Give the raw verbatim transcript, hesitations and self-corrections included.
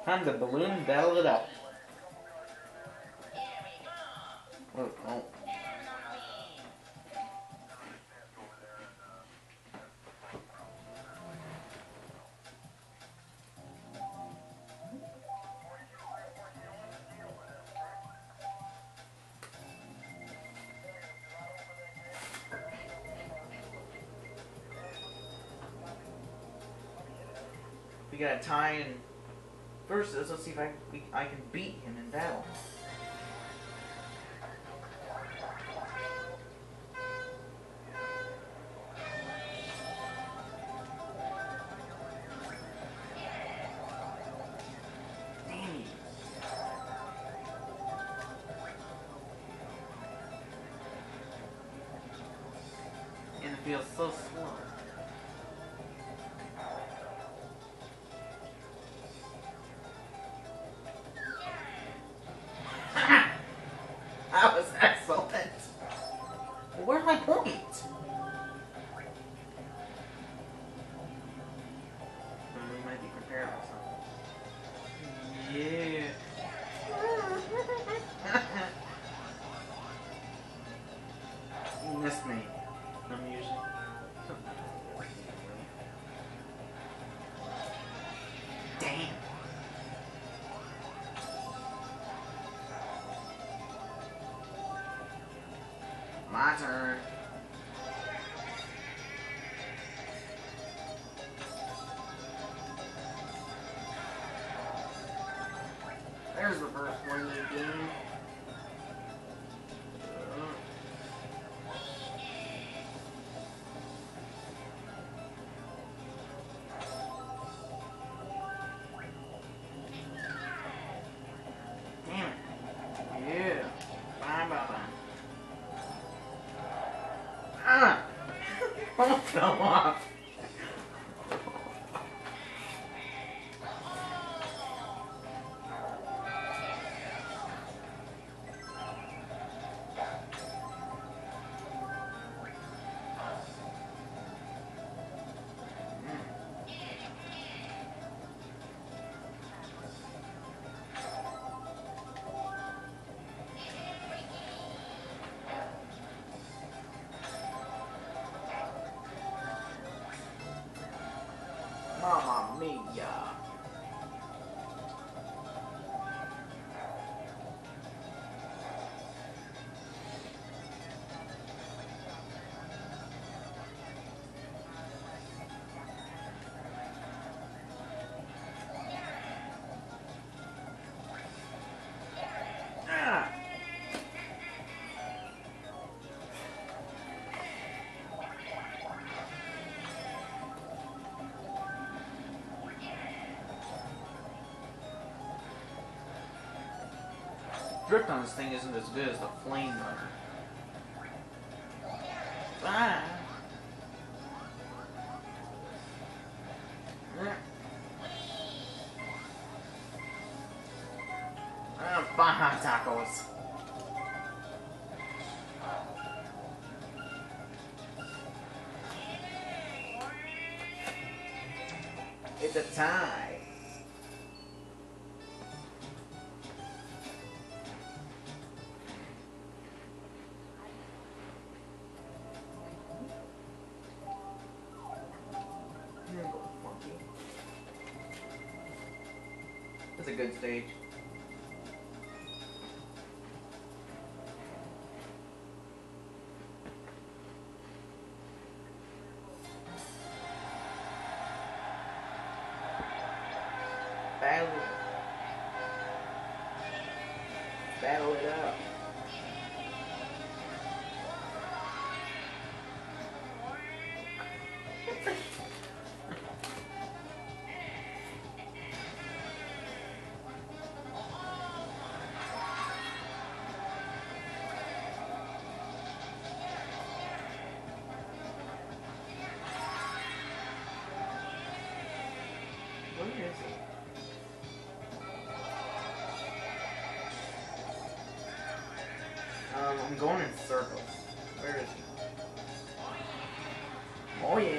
Time to balloon battle it out. Oh, oh. We gotta tie and first let's see if I we, I can beat him in battle. Dang. And it feels so slow. That was excellent. Where's my point? We might be prepared or something. Yeah. You missed me. I'm usually. Damn. My turn. There's the first one you do. Damn it. Yeah. Bye bye bye. Ah! Oh, fell off. Mamma mia. Ah. Drift on this thing isn't as good as the flame runner. Ah. Ah, Baja tacos. It's a tie. That's a good stage. Battle. Battle it up. Where is he? Um, I'm going in circles. Where is he? Oh yeah.